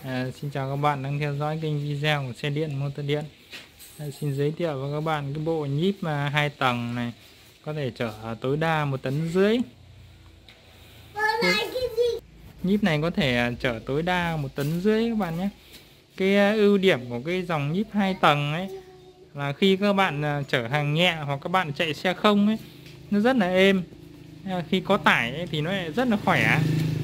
Xin chào các bạn đang theo dõi kênh video của xe điện motor điện. Xin giới thiệu với các bạn cái bộ nhíp 2 tầng này, có thể chở tối đa 1,5 tấn. Nhíp này có thể chở tối đa 1,5 tấn các bạn nhé. Cái ưu điểm của cái dòng nhíp 2 tầng ấy là khi các bạn chở hàng nhẹ hoặc các bạn chạy xe không ấy, nó rất là êm. Khi có tải ấy, thì nó lại rất là khỏe.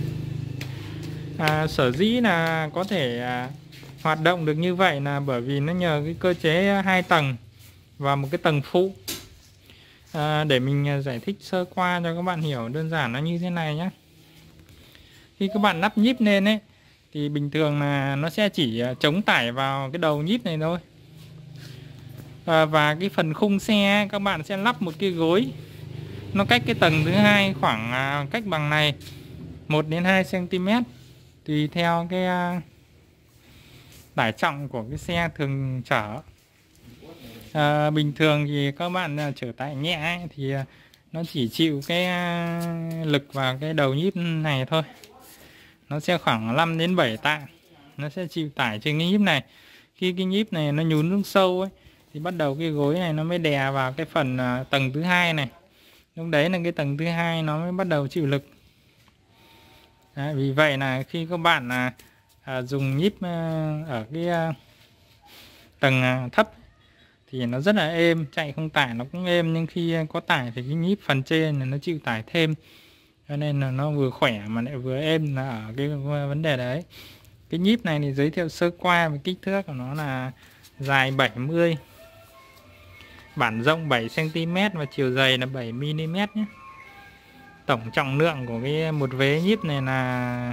Sở dĩ là có thể hoạt động được như vậy là bởi vì nó nhờ cái cơ chế 2 tầng và một cái tầng phụ. Để mình giải thích sơ qua cho các bạn hiểu đơn giản nó như thế này nhé. Khi các bạn lắp nhíp lên ấy thì bình thường là nó sẽ chỉ chống tải vào cái đầu nhíp này thôi. Và cái phần khung xe các bạn sẽ lắp một cái gối, nó cách cái tầng thứ hai khoảng cách bằng này 1 đến 2 cm, tùy theo cái tải trọng của cái xe thường chở. Bình thường thì các bạn chở tải nhẹ ấy, thì nó chỉ chịu cái lực vào cái đầu nhíp này thôi. Nó sẽ khoảng 5 đến 7 tạ, nó sẽ chịu tải trên cái nhíp này. Khi cái nhíp này nó nhún xuống sâu ấy, thì bắt đầu cái gối này nó mới đè vào cái phần tầng thứ hai này. Lúc đấy là cái tầng thứ hai nó mới bắt đầu chịu lực. Vì vậy là khi các bạn dùng nhíp ở cái tầng thấp thì nó rất là êm, chạy không tải nó cũng êm, nhưng khi có tải thì cái nhíp phần trên là nó chịu tải thêm, cho nên là nó vừa khỏe mà lại vừa êm là ở cái vấn đề đấy. Cái nhíp này thì giới thiệu sơ qua về kích thước của nó là dài 70, bản rộng 7 cm và chiều dày là 7 mm nhé. Tổng trọng lượng của cái một vế nhíp này là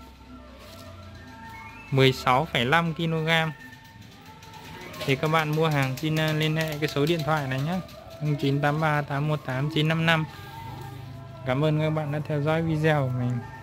16,5 kg. Thì các bạn mua hàng xin liên hệ cái số điện thoại này nhé, 0983 818 955. Cảm ơn các bạn đã theo dõi video của mình.